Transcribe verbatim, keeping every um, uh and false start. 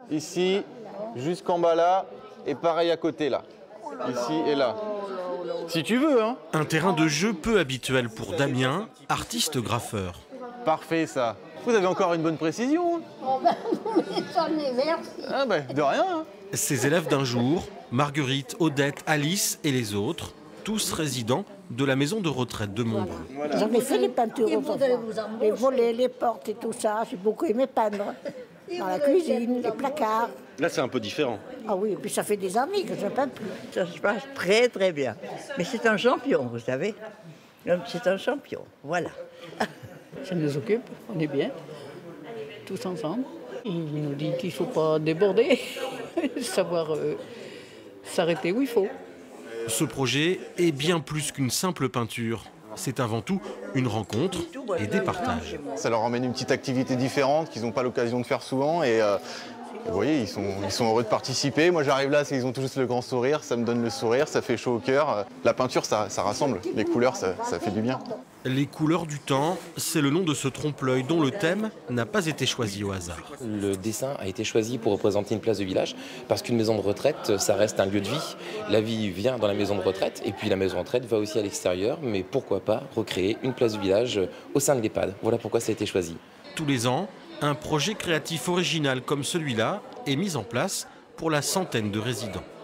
ici, jusqu'en bas là, et pareil à côté là. Ici et là. Si tu veux, hein. Un terrain de jeu peu habituel pour Damien, artiste graffeur. Parfait ça. Vous avez encore une bonne précision. Hein. Oh ben, j'en ai, merci. Ah ben, de rien. Hein. Ses élèves d'un jour, Marguerite, Odette, Alice et les autres, tous résidents de la maison de retraite de Montbrun. J'en ai fait des peintures aux enfants. Les volets, les portes et tout ça. J'ai beaucoup aimé peindre. Dans la cuisine, les placards. Là, c'est un peu différent. Ah oui, et puis ça fait des années que je ne peins plus. Ça se passe très très bien. Mais c'est un champion, vous savez. C'est un champion, voilà. Ça nous occupe, on est bien, tous ensemble. Il nous dit qu'il ne faut pas déborder, savoir euh, s'arrêter où il faut. Ce projet est bien plus qu'une simple peinture. C'est avant tout une rencontre et des partages. Ça leur emmène une petite activité différente qu'ils n'ont pas l'occasion de faire souvent. Et euh, vous voyez, ils sont, ils sont heureux de participer. Moi, j'arrive là, ils ont tous le grand sourire. Ça me donne le sourire, ça fait chaud au cœur. La peinture, ça, ça rassemble. Les couleurs, ça, ça fait du bien. Les couleurs du temps, c'est le nom de ce trompe-l'œil dont le thème n'a pas été choisi au hasard. Le dessin a été choisi pour représenter une place de village parce qu'une maison de retraite, ça reste un lieu de vie. La vie vient dans la maison de retraite et puis la maison de retraite va aussi à l'extérieur. Mais pourquoi pas recréer une place de village au sein de l'EHPAD. Voilà pourquoi ça a été choisi. Tous les ans, un projet créatif original comme celui-là est mis en place pour la centaine de résidents.